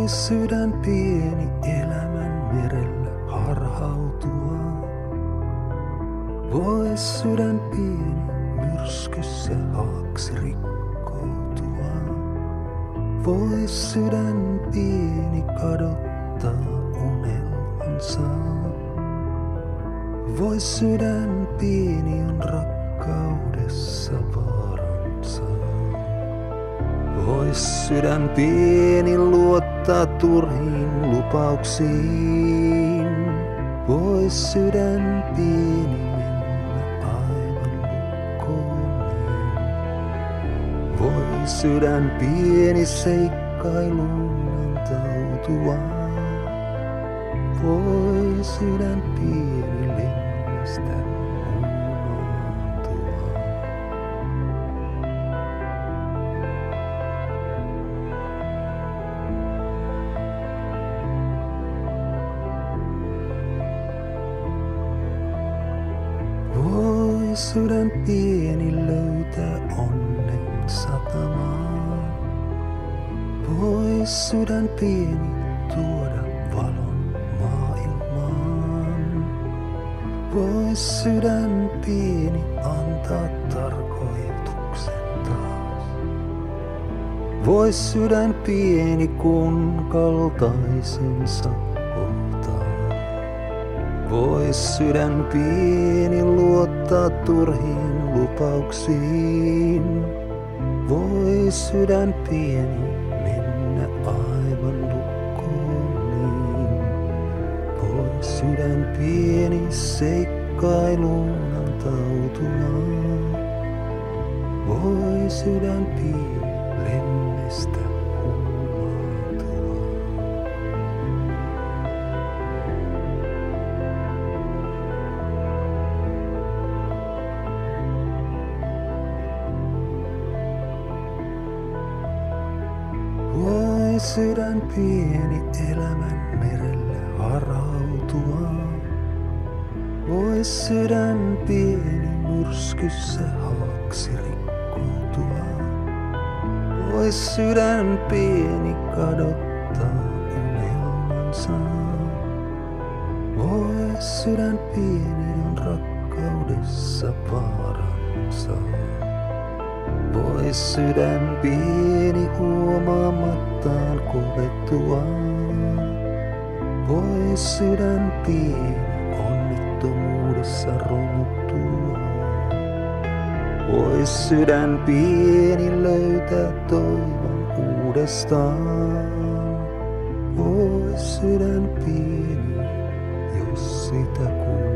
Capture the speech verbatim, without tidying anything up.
Voi sydän pieni elämän merellä harhautua. Voi sydän pieni myrskyssä haaksi rikkoutua. Voi sydän pieni kadottaa unelmansa. Voi sydän pieni on rakkaudessa vaaransa. Voi sydän pieni luottaa turhiin lupauksiin. Voi sydän pieni mennä aivan lukkoon. Voi sydän pieni seikkailuun antautua. Voi sydän pieni lennestä unohtua. Voi sydän pieni löytää onnen satamaan. Voi sydän pieni tuoda valon maailmaan. Voi sydän pieni antaa tarkoituksen taas. Voi sydän pieni kun kaltaisensa ottaa. Voi sydän pieni luottaa turhiin lupauksiin. Voi sydän pieni mennä aivan lukkoon. Voi sydän pieni seikkailuun antautua. Voi sydän pieni lennestä huumaantua. Voi sydän pieni elämän merelle harhautua. Voi sydän pieni myrskyssä haaksi rikkoutua. Voi sydän pieni kadottaa unelmansa. Voi sydän pieni on rakkaudessa vaaransa. Voi sydän pieni huomaamattaan kovettua. Voi sydän pieni onnettomuudessa romuttua. Voi sydän pieni löytää toivon uudestaan. Voi sydän pieni, jos sitä kuulee.